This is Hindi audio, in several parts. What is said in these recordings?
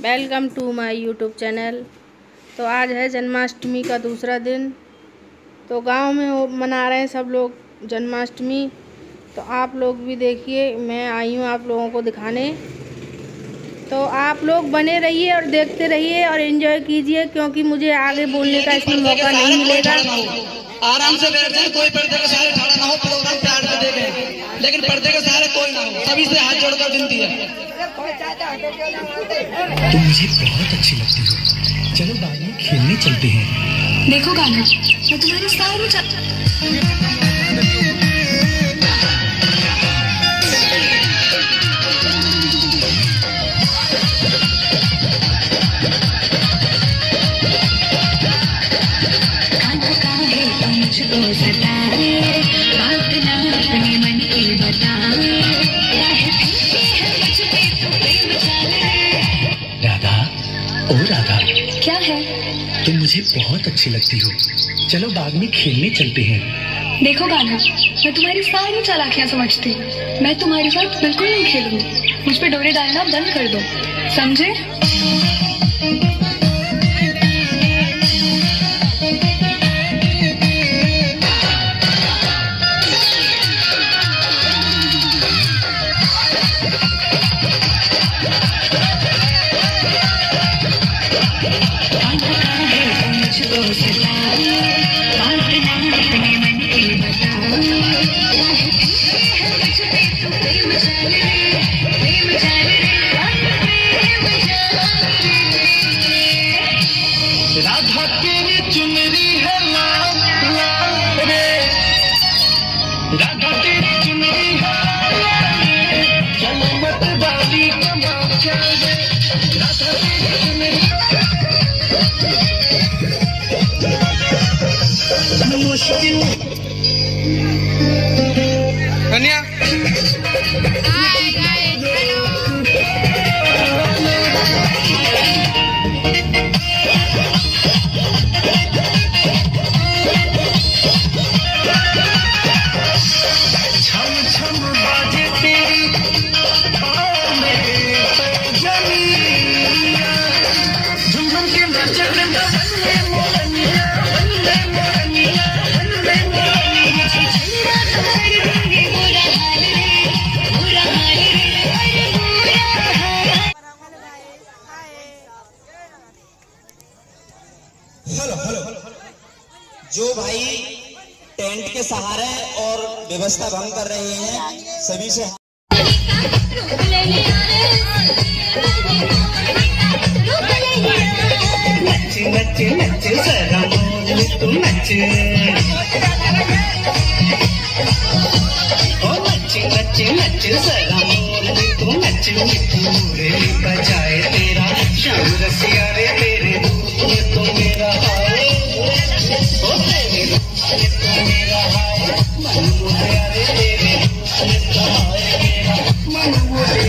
Welcome to my YouTube channel. तो आज है जन्माष्टमी का दूसरा दिन। तो गांव में मना रहे हैं सब लोग जन्माष्टमी। तो आप लोग भी देखिए, मैं आई हूँ आप लोगों को दिखाने। तो आप लोग बने रहिए और देखते रहिए और एंजॉय कीजिए, क्योंकि मुझे आगे बोलने का इसमें मौका नहीं मिलेगा। आराम से बैठ जाए, कोई पर्दे के सहारे खड़ा ना हो, प्रोग्राम प्यार से देखें, लेकिन पर्दे के सहारे कोई ना हो। सभी से हाथ जोड़कर विनती है। तुम मुझे बहुत अच्छी लगती हो, चलो बाद में खेलने चलते हैं। देखो गाना, मैं तुम्हारे सारे राधा, क्या है? तुम मुझे बहुत अच्छी लगती हो, चलो बाद में खेलने चलते हैं। देखो गाना, मैं तुम्हारी सारी चालाकियां समझती हूँ। मैं तुम्हारे साथ बिल्कुल नहीं खेलूंगी। मुझ पे डोरे डालना बंद कर दो, समझे? राधा तेरी चुनरी है लाल लाल रे, राधा तेरी चुनरी है लाल रे, चलो मत वाली तमाशा रे, राधा तेरी चुनरी मुश्किल कन्या जो भाई टेंट के सहारे और व्यवस्था भंग कर रहे हैं सभी से नच नच नच जरा मोर तू नच, ओ नच नच नच जरा मोर तू नच, पूरे बजाए तेरा शाम रसिया रे, तेरे रूप तो मेरा हाय, ओ तेरे रूप तो मेरा हाय, मन मुझे रे, तेरे रूप तो हाय मेरा मन मुझे।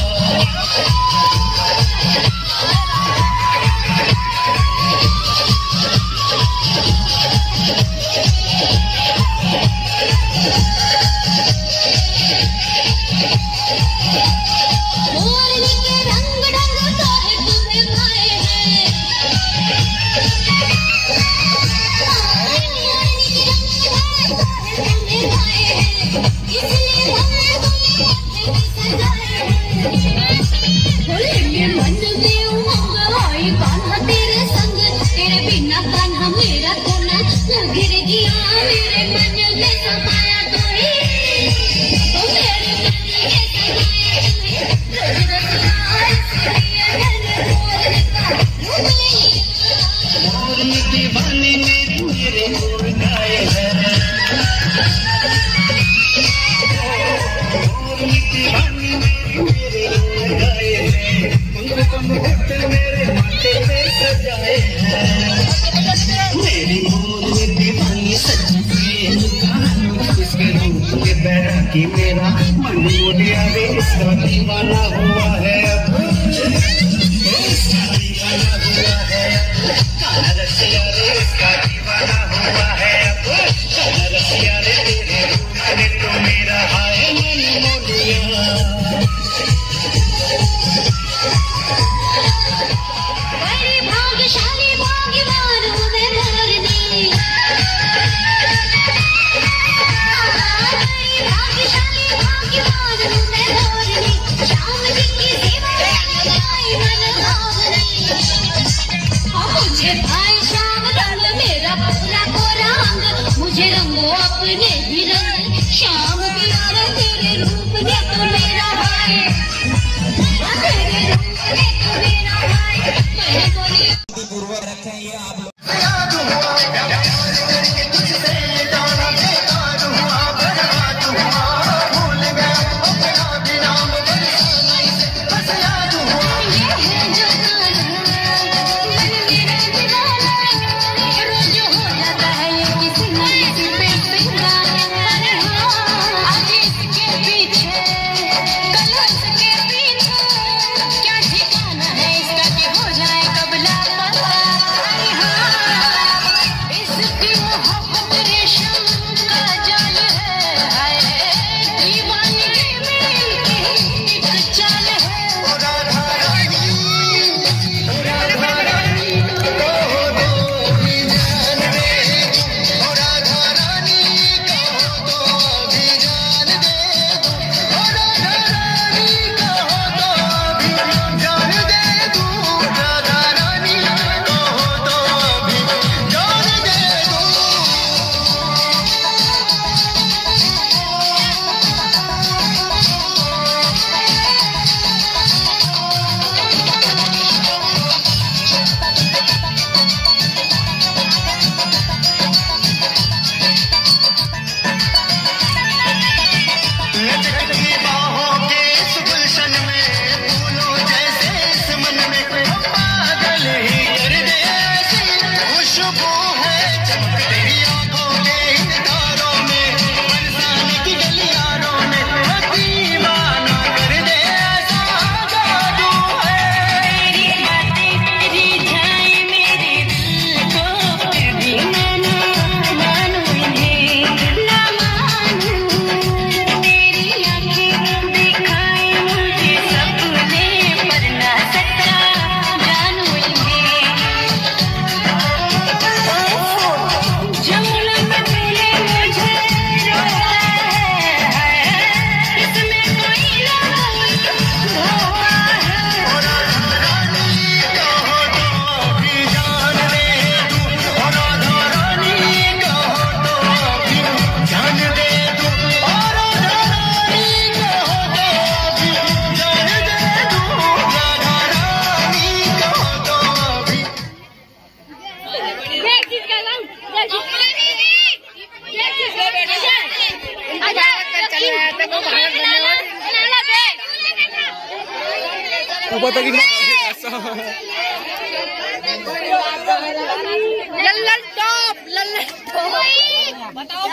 कि मेरा मन मोटिया रे, इसका दीवाना हुआ है, इसका दीवाना हुआ है, काला रसिया रे, इसका दीवाना हुआ है, काला रसिया रे, तेरे रूप में तो मेरा हाय मन मोटिया। लल्लन टॉप बताओ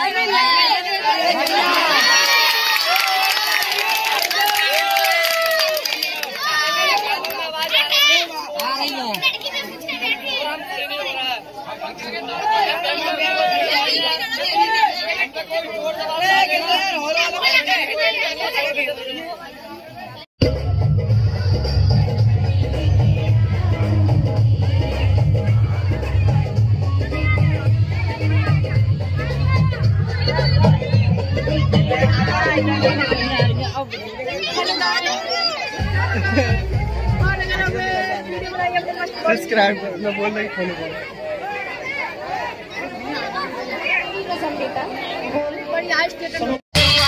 सब्सक्राइब मैं बोल रही फॉलो करो। बड़ी आज के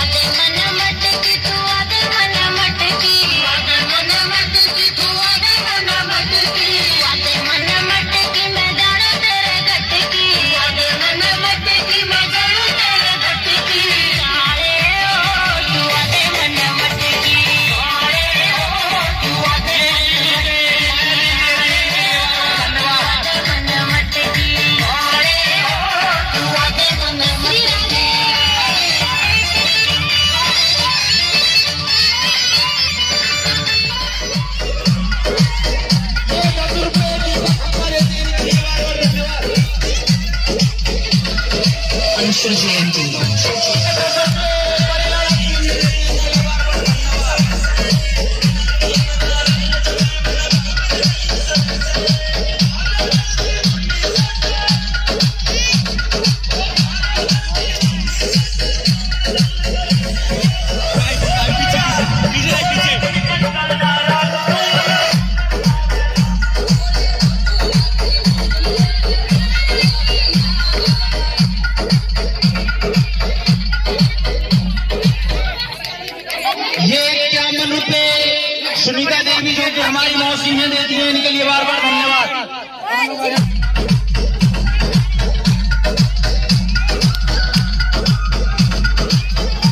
सुनीता देवी जो कि हमारी मौसी हैं देती हैं, इनके लिए बार बार धन्यवाद।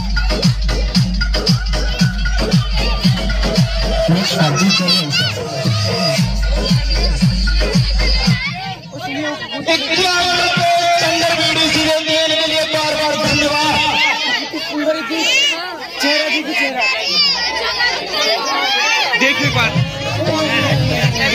शादी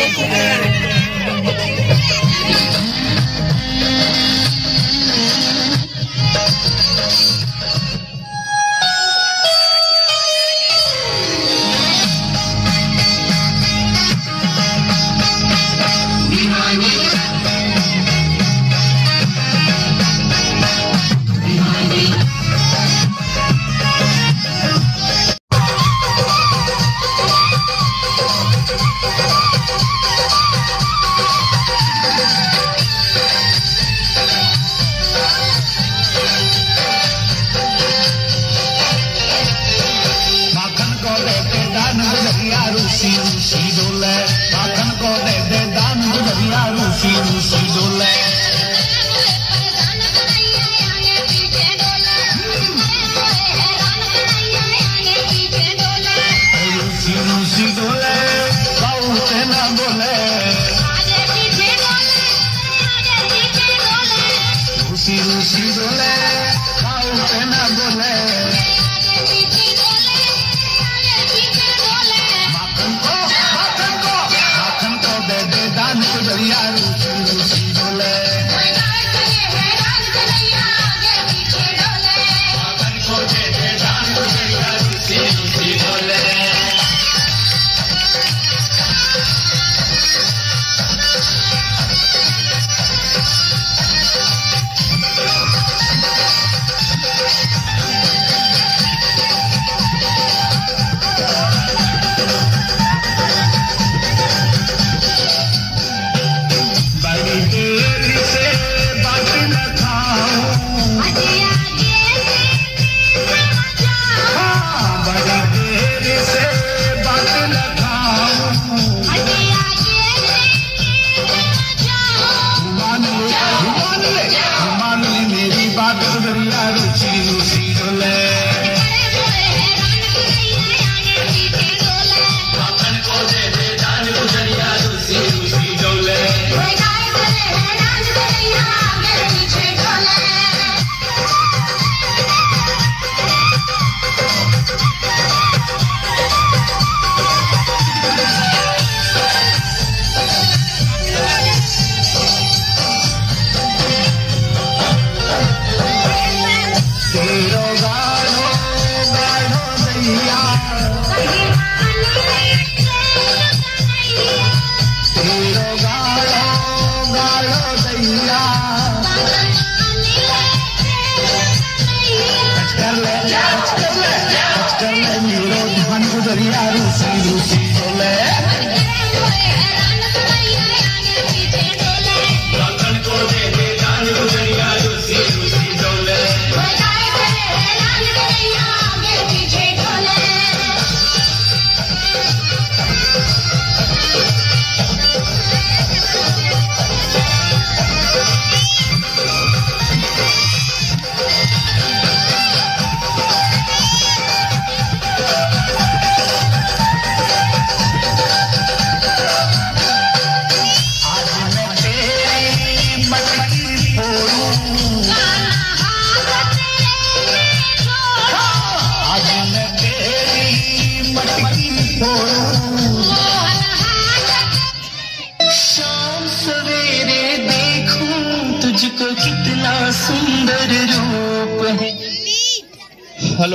हेलो,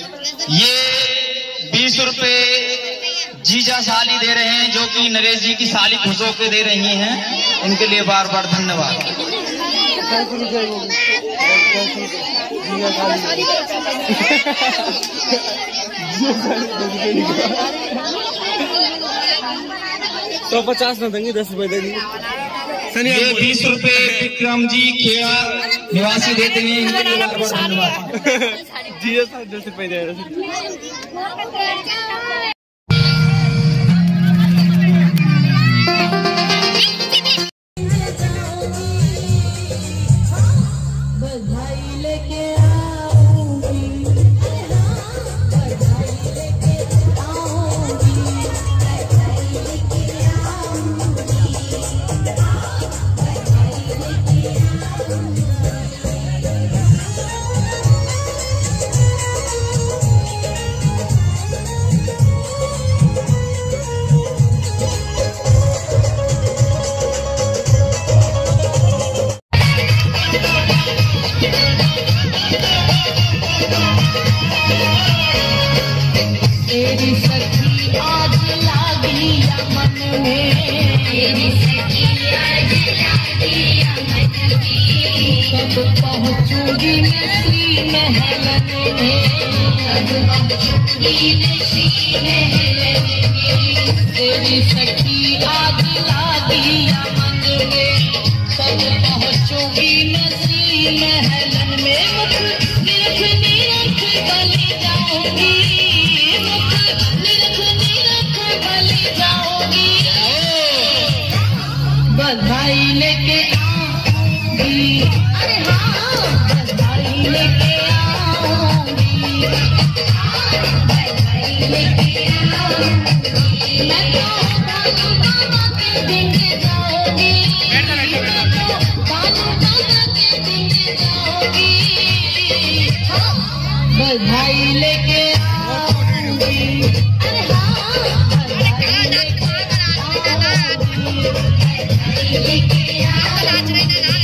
ये 20 रुपए जीजा साली दे रहे हैं, जो कि नरेश जी की साली खुश होकर दे रही हैं। इनके लिए बार बार धन्यवाद। तो 50 न देंगे, 10 रुपए देंगे। ये 20 रुपए विक्रम जी खेड़ा निवासी देते हैं, इनके लिए बार बार धन्यवाद। जी 10 रुपए दे रहे। मन में, तेरी सखिया जला दिया मन में, कब पहुँचूंगी मैं श्री महलन में, कब पहुँचूंगी मैं श्री महलन में, तेरी सखी आग ला दिया मन में, कब पहुँचूंगी मैं श्री महलन में, मुख निरख निरख बलि जाऊंगी, मुख निरख निरख बलि जाऊंगी, बधाई लेके आऊंगी, अरे हाँ बधाई लेके आऊंगी, बधाई लेके आऊंगी, मैं तो बालू बाबा के दिन जाऊंगी, मैं तो बालू बाबा के दिन जाऊंगी, बधाई लेके आऊंगी, अरे हाँ बधाई लेके आऊंगी, बधाई लेके आऊंगी,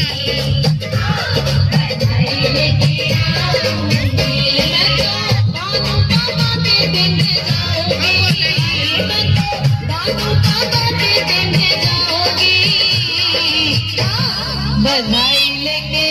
बधाई लेके आऊंगी, मैं तो बालू बाबा के दिन जाऊंगी, मैं तो बालू बाबा के दिन जाऊंगी, बधाई लेके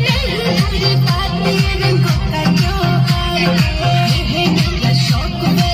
शौक